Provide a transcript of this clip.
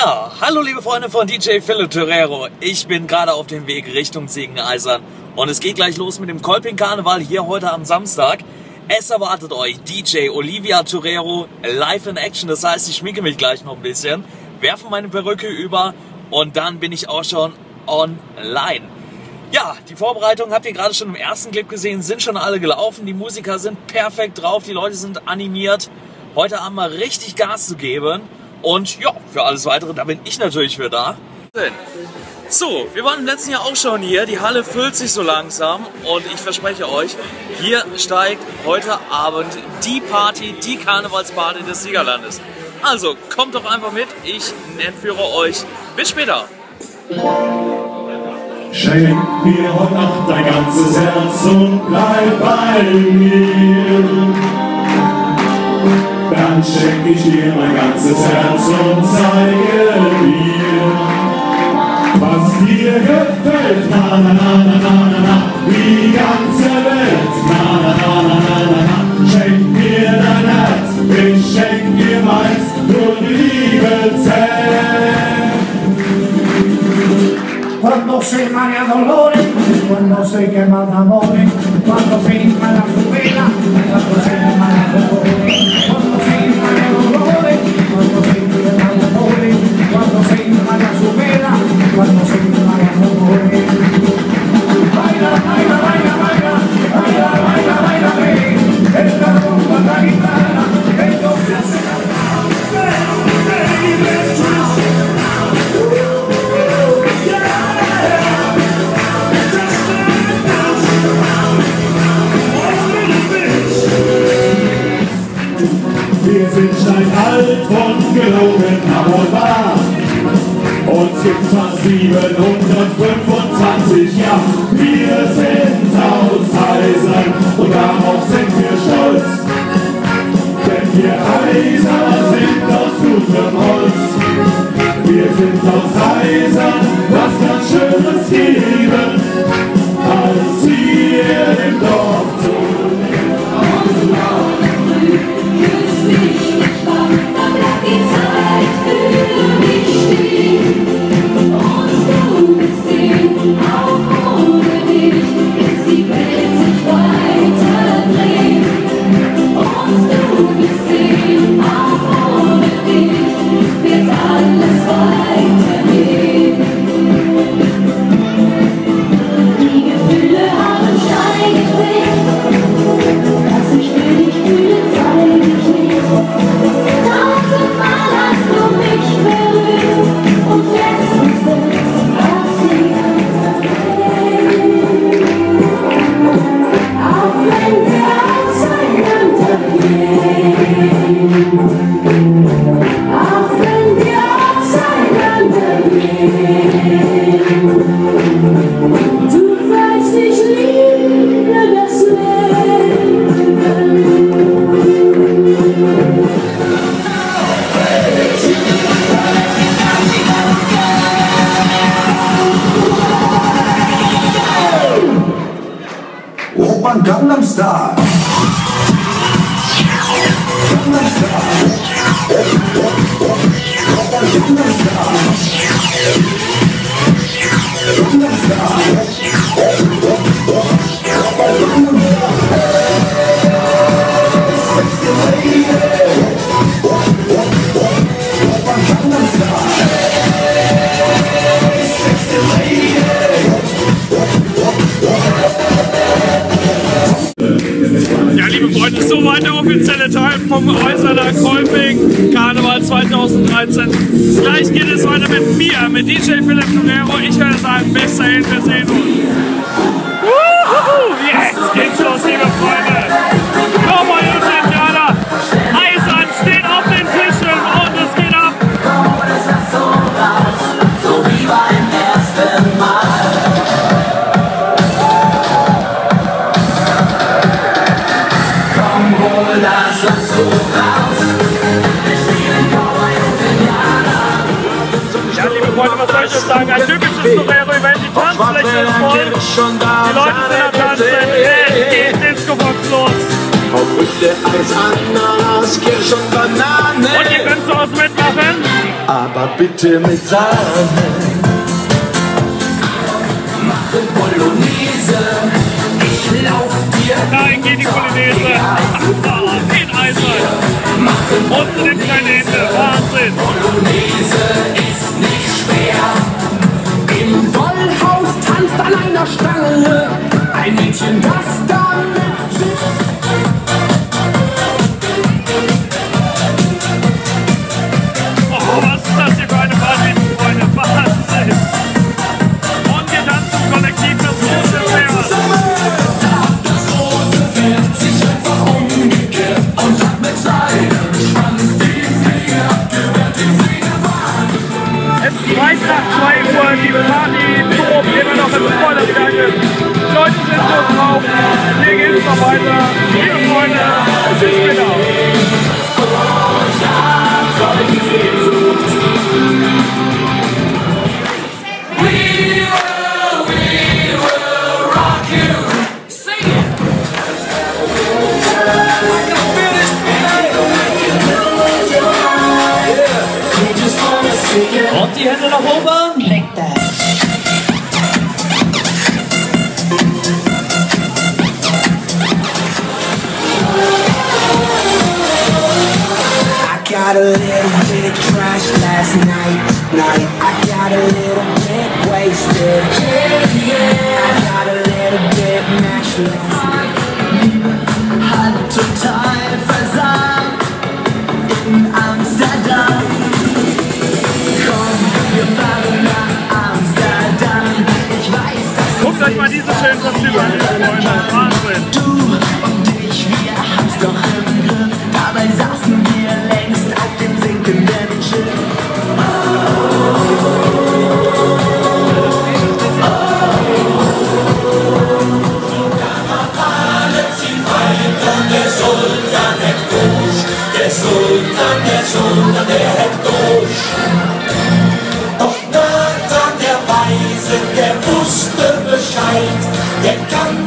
Ja, hallo liebe Freunde von DJ Philipp Torero. Ich bin gerade auf dem Weg Richtung Ziegeneisern und es geht gleich los mit dem Kolping-Karneval hier heute am Samstag. Es erwartet euch DJ Olivia Torero live in Action, das heißt, ich schminke mich gleich noch ein bisschen, werfe meine Perücke über und dann bin ich auch schon online. Ja, die Vorbereitungen habt ihr gerade schon im ersten Clip gesehen, sind schon alle gelaufen, die Musiker sind perfekt drauf, die Leute sind animiert. Heute haben wir richtig Gas zu geben. Und ja, für alles Weitere, da bin ich natürlich für da. So, wir waren im letzten Jahr auch schon hier. Die Halle füllt sich so langsam. Und ich verspreche euch, hier steigt heute Abend die Party, die Karnevalsparty des Siegerlandes. Also, kommt doch einfach mit. Ich entführe euch. Bis später. Schenk mir heute Nacht dein ganzes Herz und bleib bei mir. Dann schenk ich dir mein ganzes Herz und zeige dir, was dir gefällt. Na na na na na na na, die ganze Welt. Na na na na na na na, schenk mir dein Herz, ich schenk dir meins, nur die Liebe zählt. Cuando se marea dolores, cuando se quema el amor, cuando se inmala su vela, cuando se inmala dolores, cuando se inmala dolores, cuando se quema el amor, cuando se inmala su vela, cuando se inmala dolores. Baila, baila, baila, baila, baila, baila, baila, baila, el carbón con la guitarra, ellos se hacen la Wir sind steinalt und gelogen, aber wahr. Uns gibt's fast 725 Jahre. Wir sind aus Eisern und darauf sind wir stolz. Denn wir Eiser sind aus gutem Holz. Wir sind aus Eisern, was ganz Schönes geben, als wir im Dorf zu Gangnam Style. Gangnam Style. Gangnam Style. Gangnam Style. Ja, liebe Freunde, soweit der offizielle Teil vom Äußerner Kolping Karneval 2013. Gleich geht es weiter mit mir, mit DJ Philipp Torero. Ich werde sagen, bis dahin, wir sehen uns. Jetzt geht's los, liebe Freunde. Nochmal Jungs und Indianer. Eisern steht auf den Tischen und es geht ab. So wie beim ersten Mal. Lass uns so raus. Ja, liebe Freunde, was soll ich jetzt sagen? Ein typisches Torero-Event, die Tanzfläche ist voll, die Leute sind am Tanzen, es geht Disco-Box los. Auf Früchte, Eis, Ananas, Kirsch und Bananen. Und ihr könnt zu Hause mitmachen. Aber bitte mit Sahne. Mache Bolognese, ich lauf dir. Nein, geht die Bolognese. In Eisern. Und zu dem kleinen Ende. Wahnsinn. Bolognese ist nicht schwer. Im Dollhaus tanzt an einer Stange ein Mädchen, das da mitspielt. Oh, was ist das hier für eine Party, Freunde? Wahnsinn. Und wir tanzen kollektiv das große Pferd. Das rote Pferd sich einfach umgekehrt und hat mit seinem Schwanz die Fliege abgewehrt, die Fliege war. Es ist weit nach 2 Uhr, die Party tobt immer noch im vollen Gange. Die Leute sind so drauf, hier geht's noch weiter. Liebe Freunde, bis später. Und die Hände nach oben. I got a little bit trash last night. I got a little bit wasted. I got a little bit mashed last night. Hat total versagt in Amsterdam. Komm, wir fahren nach Amsterdam. Ich weiß, dass Guckt euch mal diese schönen Kostüme an, liebe Freunde. Wahnsinn. du und ich, wir haben's doch im Griff. Dabei saßen wir längst auf dem sinkenden Schiff. Der Hektosch. Doch Nathan, der Weise, der wusste Bescheid, der kann